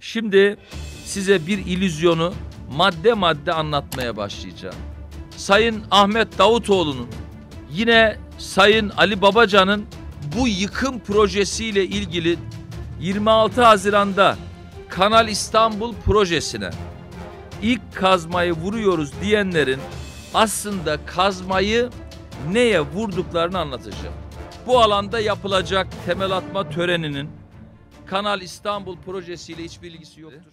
Şimdi size bir illüzyonu madde madde anlatmaya başlayacağım. Sayın Ahmet Davutoğlu'nun, yine Sayın Ali Babacan'ın bu yıkım projesiyle ilgili 26 Haziran'da Kanal İstanbul projesine ilk kazmayı vuruyoruz diyenlerin aslında kazmayı neye vurduklarını anlatacağım. Bu alanda yapılacak temel atma töreninin Kanal İstanbul projesiyle hiçbir ilgisi yoktur.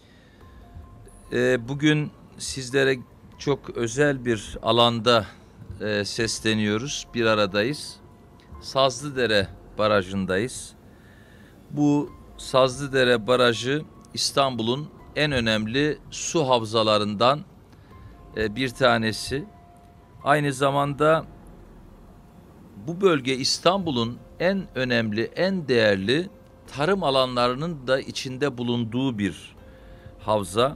Bugün sizlere çok özel bir alanda sesleniyoruz, bir aradayız. Sazlıdere Barajı'ndayız. Bu Sazlıdere Barajı İstanbul'un en önemli su havzalarından bir tanesi. Aynı zamanda bu bölge İstanbul'un en önemli, en değerli tarım alanlarının da içinde bulunduğu bir havza.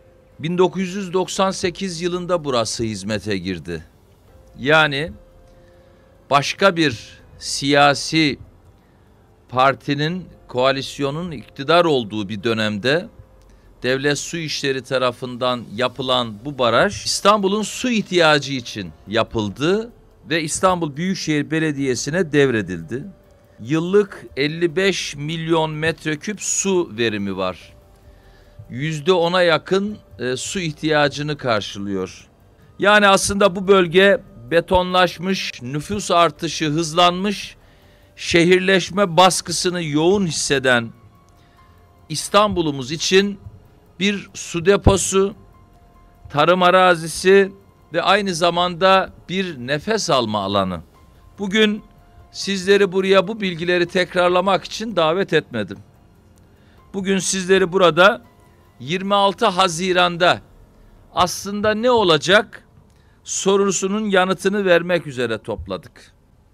1998 yılında burası hizmete girdi. Yani başka bir siyasi partinin, koalisyonun iktidar olduğu bir dönemde Devlet Su İşleri tarafından yapılan bu baraj İstanbul'un su ihtiyacı için yapıldı ve İstanbul Büyükşehir Belediyesi'ne devredildi. Yıllık 55 milyon metreküp su verimi var. %10'a yakın su ihtiyacını karşılıyor. Yani aslında bu bölge betonlaşmış, nüfus artışı hızlanmış, şehirleşme baskısını yoğun hisseden İstanbul'umuz için bir su deposu, tarım arazisi ve aynı zamanda bir nefes alma alanı. Bugün sizleri buraya bu bilgileri tekrarlamak için davet etmedim. Bugün sizleri burada 26 Haziran'da aslında ne olacak sorusunun yanıtını vermek üzere topladık.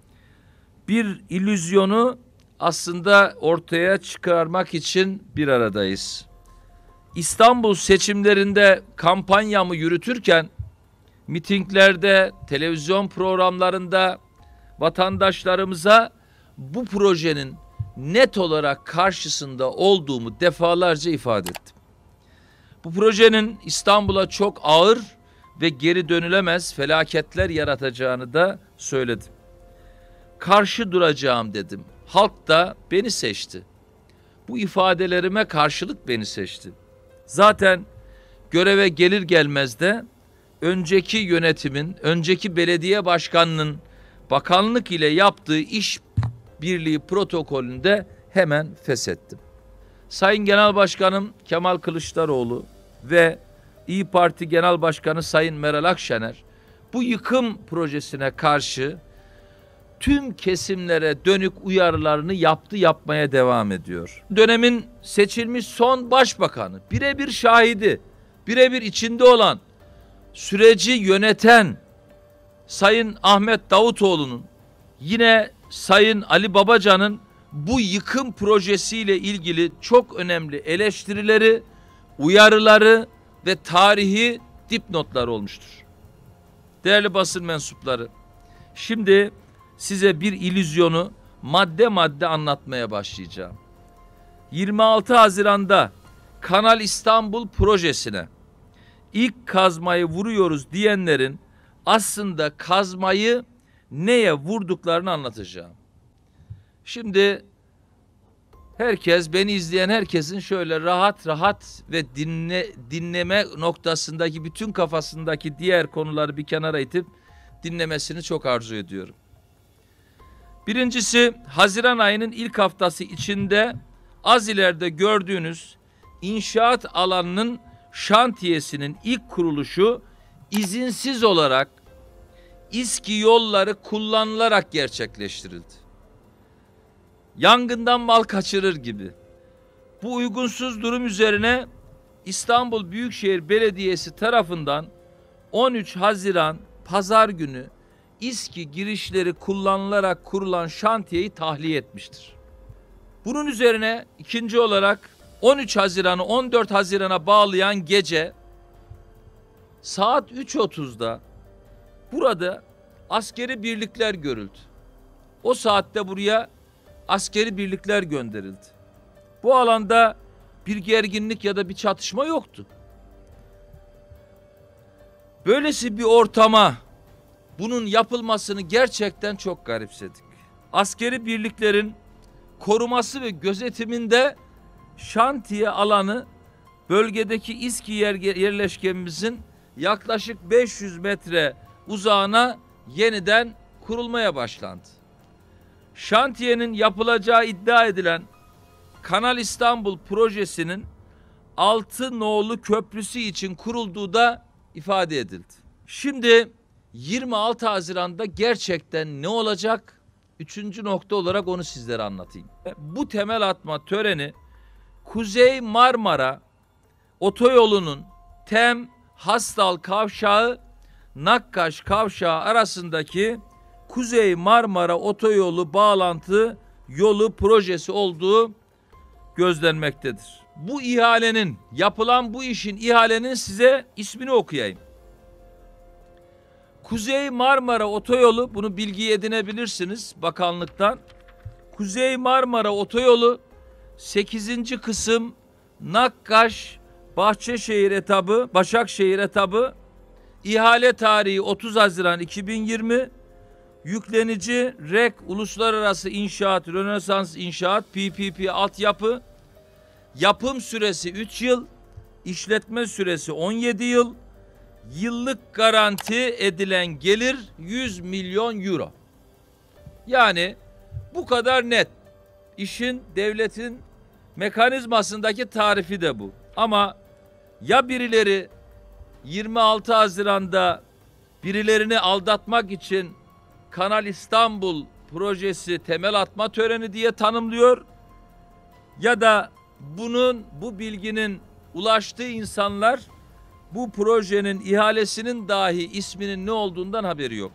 Bir illüzyonu aslında ortaya çıkarmak için bir aradayız. İstanbul seçimlerinde kampanyamı yürütürken mitinglerde, televizyon programlarında vatandaşlarımıza bu projenin net olarak karşısında olduğumu defalarca ifade ettim. Bu projenin İstanbul'a çok ağır ve geri dönülemez felaketler yaratacağını da söyledim. Karşı duracağım dedim. Halk da beni seçti. Bu ifadelerime karşılık beni seçti. Zaten göreve gelir gelmez de önceki yönetimin, önceki belediye başkanının bakanlık ile yaptığı iş birliği protokolünde hemen feshettim. Sayın Genel Başkanım Kemal Kılıçdaroğlu ve İYİ Parti Genel Başkanı Sayın Meral Akşener bu yıkım projesine karşı tüm kesimlere dönük uyarılarını yapmaya devam ediyor. Dönemin seçilmiş son başbakanı, birebir şahidi, birebir içinde olan, süreci yöneten Sayın Ahmet Davutoğlu'nun, yine Sayın Ali Babacan'ın bu yıkım projesiyle ilgili çok önemli eleştirileri, uyarıları ve tarihi dipnotlar olmuştur. Değerli basın mensupları, şimdi size bir illüzyonu madde madde anlatmaya başlayacağım. 26 Haziran'da Kanal İstanbul projesine ilk kazmayı vuruyoruz diyenlerin aslında kazmayı neye vurduklarını anlatacağım. Şimdi herkes, beni izleyen herkesin şöyle rahat rahat ve dinleme noktasındaki bütün kafasındaki diğer konuları bir kenara itip dinlemesini çok arzu ediyorum. Birincisi, Haziran ayının ilk haftası içinde az ileride gördüğünüz inşaat alanının şantiyesinin ilk kuruluşu izinsiz olarak İSKİ yolları kullanılarak gerçekleştirildi. Yangından mal kaçırır gibi. Bu uygunsuz durum üzerine İstanbul Büyükşehir Belediyesi tarafından 13 Haziran Pazar günü İSKİ girişleri kullanılarak kurulan şantiyeyi tahliye etmiştir. Bunun üzerine ikinci olarak 13 Haziran'ı 14 Haziran'a bağlayan gece saat 3.30'da burada askeri birlikler görüldü. O saatte buraya askeri birlikler gönderildi. Bu alanda bir gerginlik ya da bir çatışma yoktu. Böylesi bir ortama bunun yapılmasını gerçekten çok garipsedik. Askeri birliklerin koruması ve gözetiminde şantiye alanı bölgedeki İSKİ yerleşkemimizin yaklaşık 500 metre uzağına yeniden kurulmaya başlandı. Şantiyenin yapılacağı iddia edilen Kanal İstanbul projesinin 6 nolu köprüsü için kurulduğu da ifade edildi. Şimdi 26 Haziran'da gerçekten ne olacak? Üçüncü nokta olarak onu sizlere anlatayım. Bu temel atma töreni Kuzey Marmara Otoyolu'nun Tem Hastal Kavşağı Nakkaş Kavşağı arasındaki Kuzey Marmara Otoyolu bağlantı yolu projesi olduğu gözlenmektedir. Bu ihalenin, yapılan bu işin ihalenin size ismini okuyayım. Kuzey Marmara Otoyolu, bunu bilgi edinebilirsiniz bakanlıktan. Kuzey Marmara Otoyolu 8. kısım Nakkaş Bahçeşehir etabı, Başakşehir etabı, ihale tarihi 30 Haziran 2020, yüklenici REK Uluslararası İnşaat, Rönesans İnşaat, PPP altyapı, yapım süresi 3 yıl, işletme süresi 17 yıl, yıllık garanti edilen gelir 100 milyon euro. Yani bu kadar net. İşin, devletin mekanizmasındaki tarifi de bu. Ama ya birileri 26 Haziran'da birilerini aldatmak için Kanal İstanbul projesi temel atma töreni diye tanımlıyor, ya da bu bilginin ulaştığı insanlar bu projenin ihalesinin dahi isminin ne olduğundan haberi yok.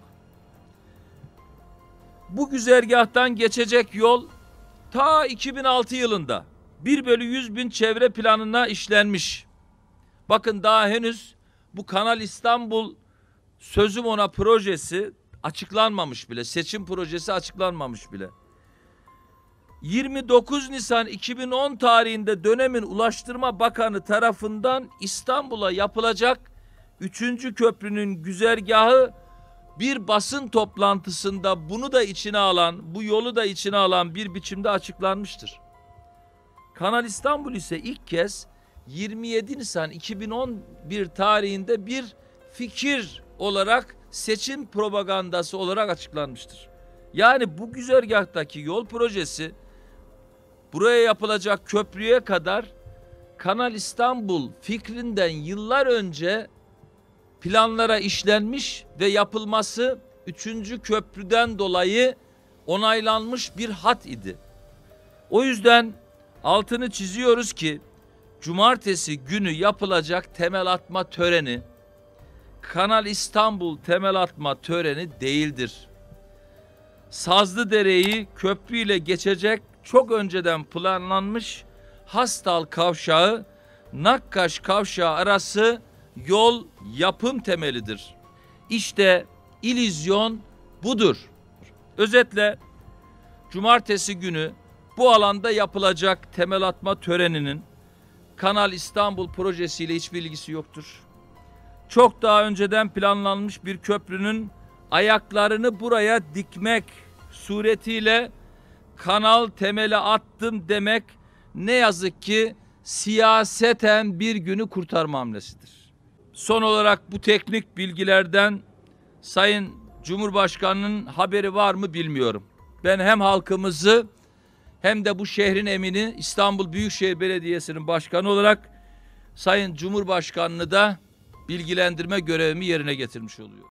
Bu güzergahtan geçecek yol ta 2006 yılında 1/100.000 çevre planına işlenmiş. Bakın daha henüz bu Kanal İstanbul sözüm ona projesi açıklanmamış bile. Seçim projesi açıklanmamış bile. 29 Nisan 2010 tarihinde dönemin Ulaştırma Bakanı tarafından İstanbul'a yapılacak 3. köprünün güzergahı bir basın toplantısında bunu da içine alan, bu yolu da içine alan bir biçimde açıklanmıştır. Kanal İstanbul ise ilk kez 27 Nisan 2011 tarihinde bir fikir olarak, seçim propagandası olarak açıklanmıştır. Yani bu güzergahtaki yol projesi buraya yapılacak köprüye kadar Kanal İstanbul fikrinden yıllar önce planlara işlenmiş ve yapılması 3. köprüden dolayı onaylanmış bir hat idi. O yüzden altını çiziyoruz ki cumartesi günü yapılacak temel atma töreni Kanal İstanbul temel atma töreni değildir. Sazlıdere'yi köprüyle geçecek çok önceden planlanmış Hastal Kavşağı Nakkaş Kavşağı arası yol yapım temelidir. İşte illüzyon budur. Özetle cumartesi günü bu alanda yapılacak temel atma töreninin Kanal İstanbul projesiyle hiçbir ilgisi yoktur. Çok daha önceden planlanmış bir köprünün ayaklarını buraya dikmek suretiyle kanal temeli attım demek ne yazık ki siyaseten bir günü kurtarma hamlesidir. Son olarak bu teknik bilgilerden Sayın Cumhurbaşkanı'nın haberi var mı bilmiyorum. Ben hem halkımızı hem de bu şehrin emini İstanbul Büyükşehir Belediyesi'nin başkanı olarak Sayın Cumhurbaşkanı'nı da bilgilendirme görevimi yerine getirmiş oluyor.